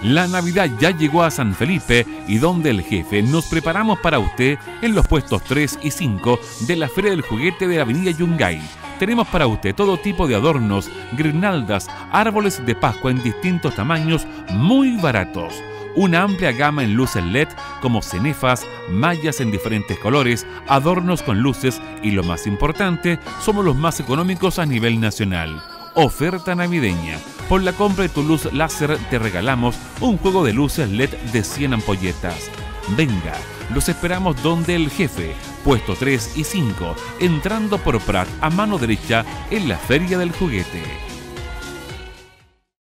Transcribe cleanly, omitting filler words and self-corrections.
La Navidad ya llegó a San Felipe y donde el jefe nos preparamos para usted en los puestos 3 y 5 de la Feria del Juguete de la Avenida Yungay. Tenemos para usted todo tipo de adornos, guirnaldas, árboles de Pascua en distintos tamaños muy baratos. Una amplia gama en luces LED como cenefas, mallas en diferentes colores, adornos con luces y lo más importante, somos los más económicos a nivel nacional. Oferta navideña. Por la compra de tu luz láser te regalamos un juego de luces LED de 100 ampolletas. Venga, los esperamos donde el jefe, puesto 3 y 5, entrando por Prat a mano derecha en la Feria del Juguete.